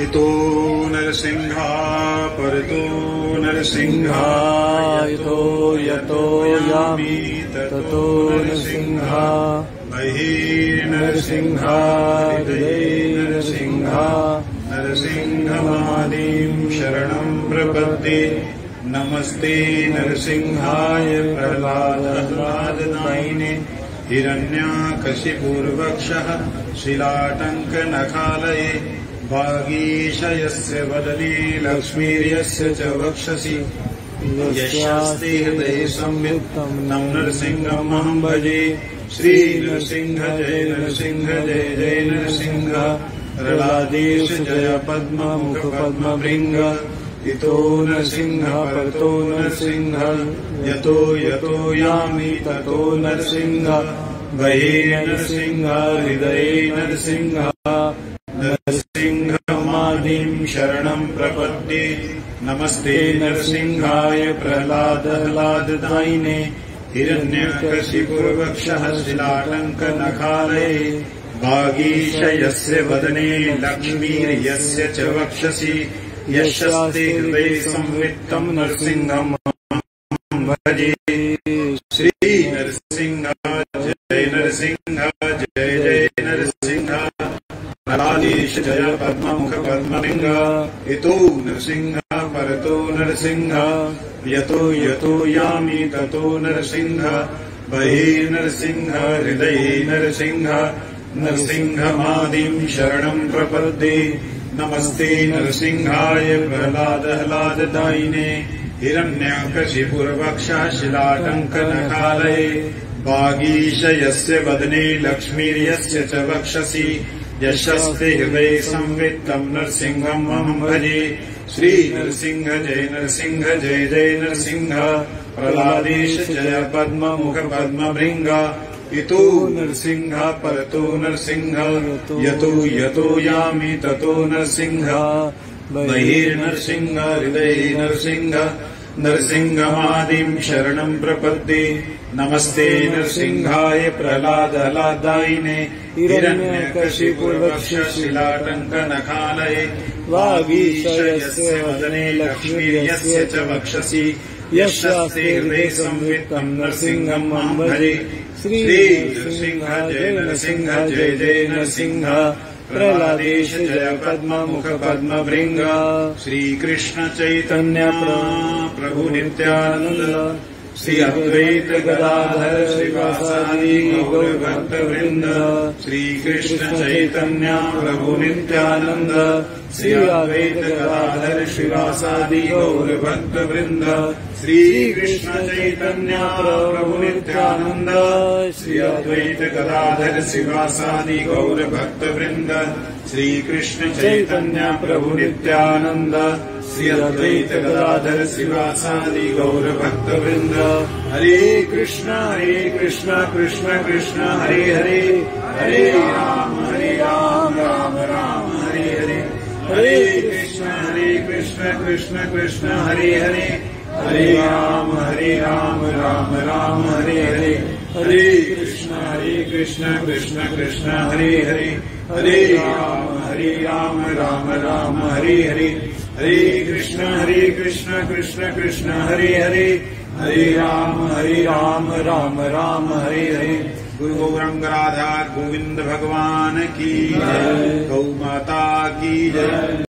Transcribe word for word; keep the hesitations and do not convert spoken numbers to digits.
इतो नरसिंहा परतो नरसिंहा इतो यतो यामि ततो नरसिंहा बहिर्नरसिंहा हृदयेर्नरसिंहा नरसिंहमादिं शरणं प्रपद्ये नमस्ते नरसिंहाय प्रह्लादाय हिरण्याकशिपूर्वक्षः शिलाटङ्कनखालये वागीशयस्य वदने लक्ष्मीर्यस्य च वक्षसि यस्यास्ति हृदये संवित्तं तं नरसिंहमहं भजे। श्री नरसिंह जय नरसिंह जय जय नरसिंह प्रह्लादेश जय पद्ममुख पद्मभृङ्ग इतो नरसिंह परतो नरसिंह यतो यतो यामि ततो नरसिंह बहिर्नरसिंह हृदये नरसिंह नरसिंहमादिं शरणं प्रपद्ये नमस्ते नरसिंहाय प्रह्लादाय हिरण्यकशिपूर्वक्षः शिलाटङ्कनखालये वागीशयस्य वदने लक्ष्मीर्यस्य च वक्षसि यस्यास्ति हृदये संवित्तं नरसिंहं भजे। श्री नरसिंह जय नरसिंह जय जय नरसिंह प्रह्लादेश जय पद्ममुख पद्मभृङ्ग इतो नरसिंह परतो नरसिंह यतो यतो यामि ततो नरसिंह बहिर्नरसिंह हृदये नरसिंह नरसिंहमादिं शरणं प्रपद्ये नमस्ते नरसिंहाय प्रह्लादाय हिरण्यकशिपूर्वक्षः शिलाटङ्कनखालये वागीशयस्य वदने लक्ष्मीर्यस्य च वक्षसि यस्यास्ति हृदये संवित्तं नरसिंहं अहं भजे। श्री नरसिंह जय नरसिंह जय जय नरसिंह प्रह्लादेश जय पद्ममुख पद्मभृङ्ग इतो नरसिंह परतो नरसिंह यतो यतो यामि ततो नरसिंह बहिर्नरसिंह हृदये नरसिंह नरसिंहमादिं शरणं प्रपद्ये नमस्ते नरसिंहाय प्रह्लादाय हिरण्यकशिपूर्वक्षः शिलाटङ्कनखालये वागीशयस्य वदने लक्ष्मीर्यस्य च वक्षसि यस्यास्ति हृदये संवित्तं नरसिंहं अहं भजे। श्री नरसिंह जय नरसिंह जय जय नरसिंह प्रह्लादेश जय पद्ममुख पद्मभृङ्ग श्री कृष्ण चैतन्य प्रभु नित्यानंद श्री अद्वैत गदाधर श्रीवासादि गौर भक्तवृंद श्री कृष्ण चैतन्य प्रभु नित्यानंद श्री अद्वैत गदाधर श्रीवासादि गौर भक्तवृंद श्री कृष्ण चैतन्य प्रभु नित्यानंद श्री अद्वैत गदाधर श्रीवासादि गौर भक्तवृंद श्री कृष्ण चैतन्य प्रभु नित्यानंद श्री अद्वैत गदाधर श्रीवासादि गौर भक्तवृंद। हरे कृष्ण हरे कृष्ण कृष्ण कृष्ण हरे हरे हरे राम हरे राम राम राम हरे हरे हरे कृष्ण हरे कृष्ण कृष्ण कृष्ण हरे हरे हरे राम हरे राम राम राम हरे हरे हरे कृष्ण हरे कृष्ण कृष्ण कृष्ण हरे हरे हरे राम हरे राम राम राम हरे हरे हरे कृष्ण हरे कृष्ण कृष्ण कृष्ण हरे हरे हरे राम हरे राम राम राम हरे हरे। गुरु गौरंग राधा गोविंद भगवान की जय, गौ माता की जय।